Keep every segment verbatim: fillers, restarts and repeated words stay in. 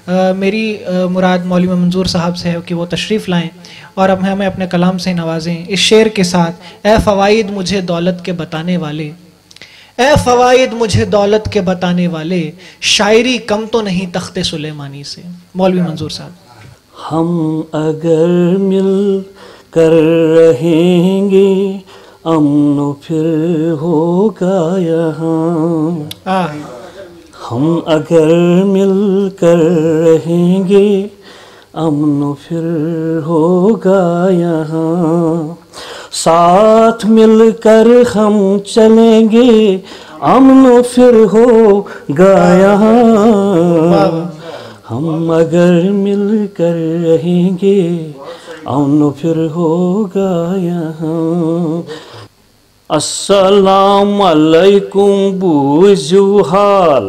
आ, मेरी आ, मुराद मौलवी मंजूर साहब से है कि वो तशरीफ़ लाएं और अब हमें अपने कलाम से नवाजें इस शेर के साथ। ए फ़वाइद मुझे दौलत के बताने वाले, ए फ़वाइद मुझे दौलत के बताने वाले, शायरी कम तो नहीं तख्ते सुलेमानी से। मौलवी मंजूर साहब। हम अगर मिल कर रहेंगे अमन फिर होगा यहाँ। हम अगर मिल कर रहेंगे अमन फिर होगा यहाँ। साथ मिलकर हम चलेंगे अमन फिर होगा यहाँ। हम अगर मिलकर रहेंगे अमन फिर होगा यहाँ। अस्सलाम अलैकुम बूझू हाल,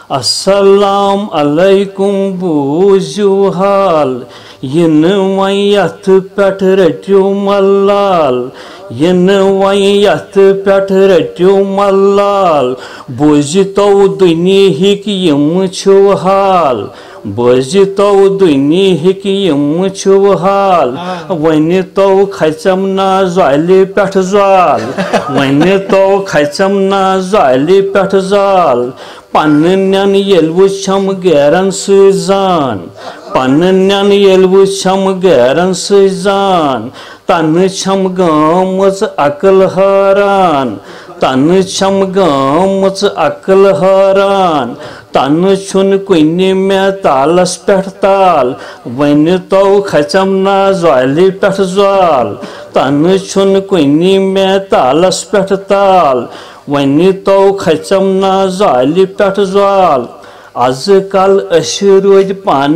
अस्सलाम अलैकुम बूझू हाल, इन वयत पेठ रट्यू मल्लाल, इन वयत पेठ रट्यू मल्लाल, बोझतो दुनिहिक यम छु हाल, बोझतो दुनिहिक यम छु हाल, वन तो खचम ना ज़ाली पेठ ज़ाल, वन तो खचम ना ज़ाली पेठ ज़ाल, पन्नन येल वुछम गैरन सुजान, पन्नन येल वुछम गैरन सुजान, तन छम गामच अकल हरान, तन छम गामच अकल हरान, तन छुन कुन्नि में तालस पेठ ताल, वन तो खचम ना ज़ाली पेठ ज़ाल, तन छुन कुन्नि में तालस पेठ ताल, वन तो खचम ना ज़ाली पेठ ज़ाल। आज कल अश रोज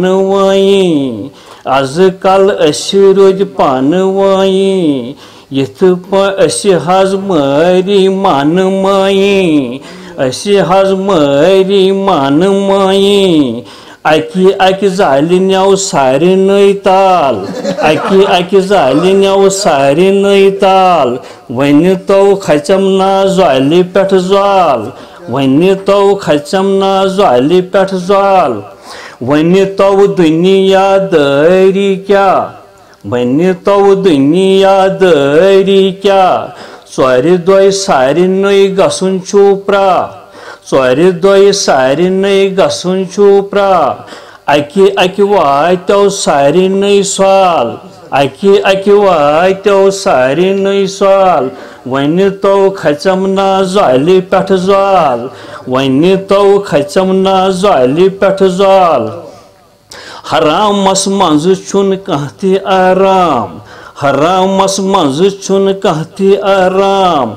पानवाई, आज कल अश रोज पानवाई, यथ अश हज मारी मान माई, अश हज मारी मान माई, अकि अकि ज़ाली न्याव सारे नई ताल, अकि अकि ज़ाली न्याव सारे नई ताल, वन तो खचम ना ज़ाली पेठ ज़ाल, वन तो खचम ना ज़ाली पेठ ज़ाल, वन तो दुनिया दारी क्या, वन तो दुनिया दारी क्या, ज़ोर दोय सारे नई गसुन चुप्रा, ज़ोर दोय सारे नई गसुन चुप्रा, अकि अकि वातो सारे नई साल, अकि अकि वातो सारे नई साल, वन तो खचम ना ज़ाली पेठ ज़ाल, वन तो खचम ना ज़ाली पेठ ज़ाल। हरामस मंज छुन कहती आराम, हरामस मंज छुन कहती आराम,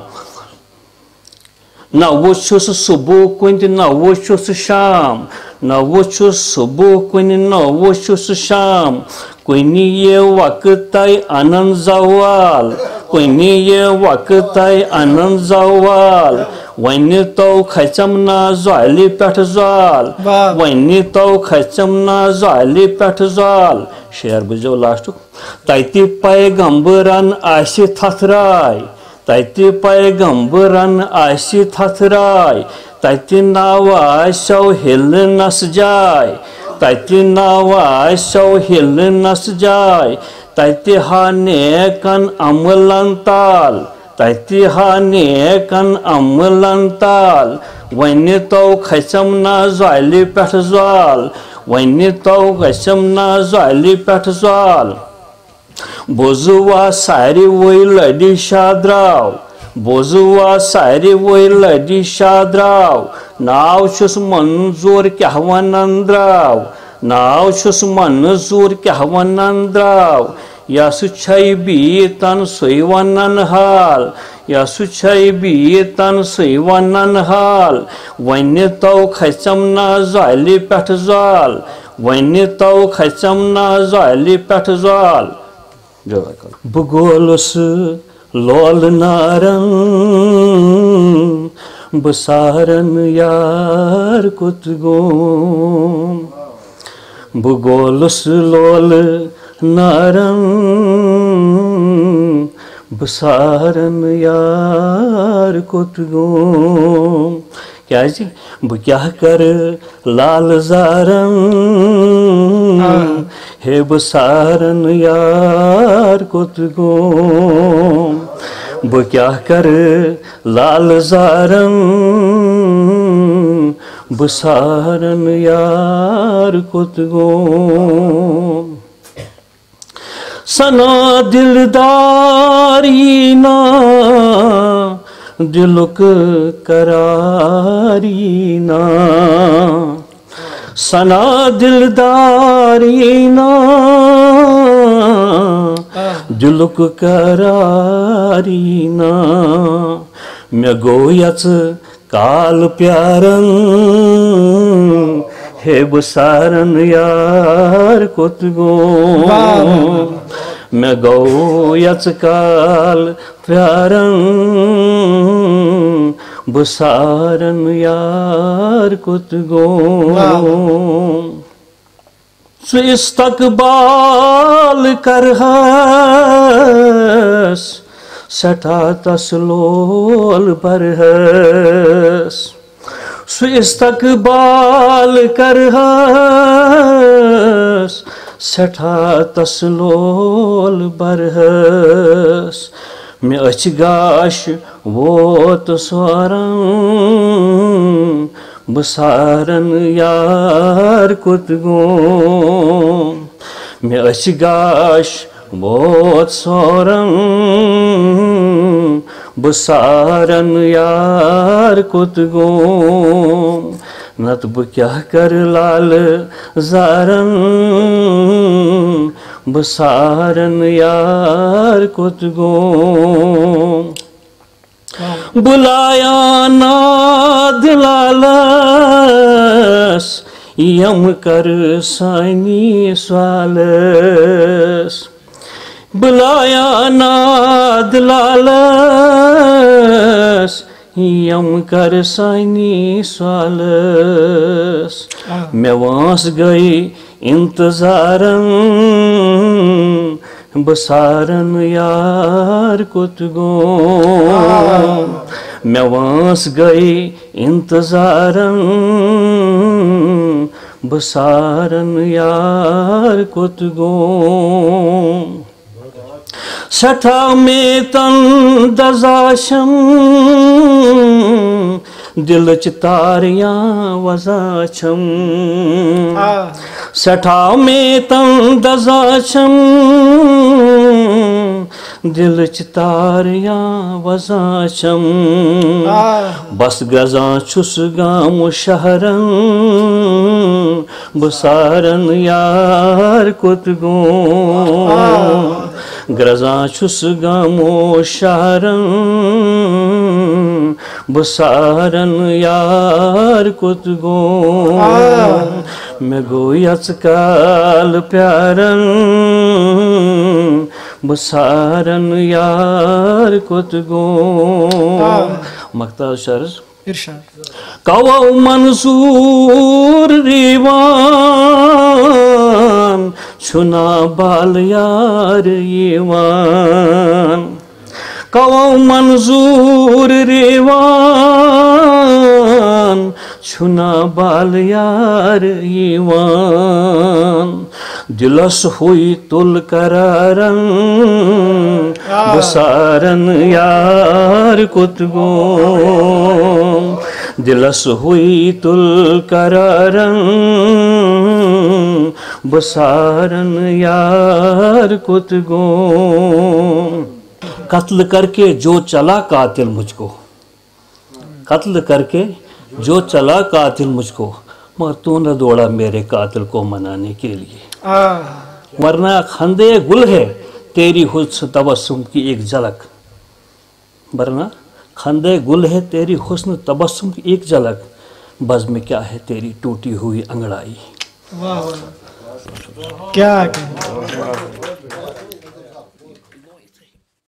न वुछुस सुबह कुन न वुछुस शाम, न वुछुस सुबह कुन न वुछुस शाम, कुन ये वक्त अनन ज़वाल, कुन ये वक्त अनन ज़वाल, वन तो खचम ना ज़ाली पेठ ज़ाल, वन तो खचम ना ज़ाली पेठ ज़ाल। शेर बुझो लास्ट। तति पैगंबरन आसि थथराय, तति पैगंबरन आसि थथराय, तति नाव आसौ हिल नस जाय, तति नाव आसौ हिल नस जाय, तति हा नेकन अमलन ताल, तति हा नेकन अमलन ताल, वन तो खचम ना ज़ाली पेठ ज़ाल, वन तो खचम ना ज़ाली पेठ ज़ाल। बोजुआ सारी वही लड़ी शाद्राव, बोजुआ सारी वही लड़ी शाद्राव, नाव छुस मंजूर क्या वनंद्राव, नाव छुस मंजूर क्या वनंद्राव, यसु छै बीतन सोई वनन हाल, यसु छै बीतन सोई वनन हाल, वन तो खचम ना ज़ाली पेठ ज़ाल, वन तो खचम ना ज़ाली पेठ ज़ाल। बगोलुस लोल नारन बसारन यार कुतगोम, बगोलुस लोल नारन बसारन यार कुतगोम। क्या जी बह क्या कर लाल जारन हे बसारन यार कुत गोम बो क्या कर लाल जारन बसारन यार कुत गोम सना दिलदारी ना दिलुक करारी ना सना दिलदारी ना दिलुक करारी ना मैं गोयच काल प्यारन हे बसारन यार कुत गोम मैं गोयच काल प्यारन बसारन यार कुत गोम सो इस्तकबाल करहस सठा तसलोल बरहस सो इस्तकबाल करहस सठा तसलोल बरहस मैं अच गाश वोत सोरं बसारन यार कुत गोम मैं अच गाश वोत सोरं बसारन यार कुत गोम नत बह क्या कर लाल जारन बसारन यार कुत गोम बुलाया ना दिलालस यम कर सानी स्वालस बुलाया ना दिलालस यम कर सानी स्वालस मैं वास गई इंतजारन बसारन यार कुत गोम मैं वास गई इंतजारन बसारन यार कुत गोम सठा में तन दजाशम दिल च तारियां वजाशम सठा में तन दजाशम दिल च तारियां वजाशम बस गजा छुस गाम शहरन बसारन यार कुत गोम ग्रजा छुस गामो शहरन बसारन यार कुत गोम मैं गोयच काल प्यारन बसारन यार कुत गोम मक्ता शर्ज इरशाद कवा मंसूर दीवान छुना बाल यार यीवान कवा मंजूर रेवान छुना बाल यार यीवान दिलस हुई तुल करारन बसारन यार कुत गोम दिलस हुई तुल करारन बसारन यार कुत गोम कत्ल करके जो चला कातिल मुझको कत्ल करके जो चला कातिल मुझको मगर तू न दौड़ा मेरे कातिल को मनाने के लिए वरना खंदे गुल है तेरी हुस्न तबस्सुम की एक झलक वरना खंदे गुल है तेरी हुस्न तबस्सुम की एक झलक बज़्म में क्या है तेरी टूटी हुई अंगड़ाई। वाह क्या